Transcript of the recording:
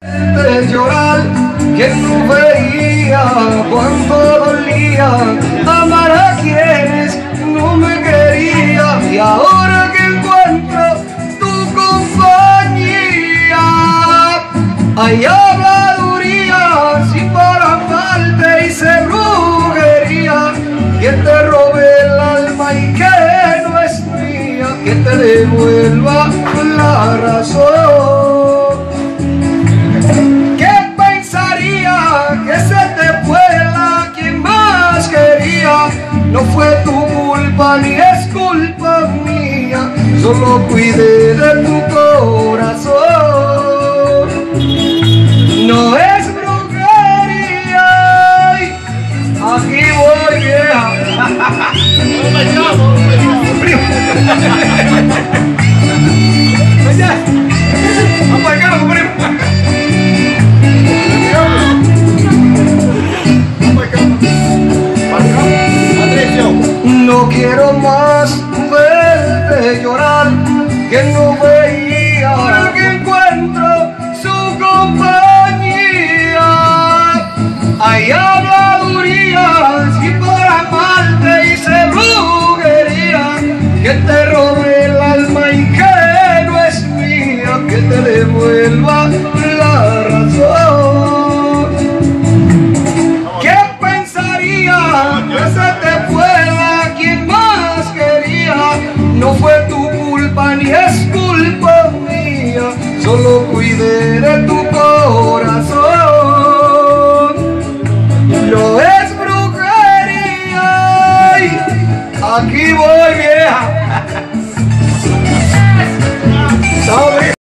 De llorar, que no veía cuánto dolía amar a quienes no me querían, y ahora que encuentro tu compañía hay habladurías y para amarte hice brujería, que te robe el alma y que no es mía, que te devuelva la razón. No fue tu culpa ni es culpa mía, solo cuidé de tu corazón. No es brujería, aquí voy vieja. Vamos acá, no quiero más verte llorar, que no veía ahora que encuentro su compañía. Hay habladurías y por amarte hice brujería, que te robe el alma y que no es mía, que te devuelva la razón. ¿Qué pensaría que se te fuera quien más quería? No fue tu culpa ni es culpa mía, solo cuidé de tu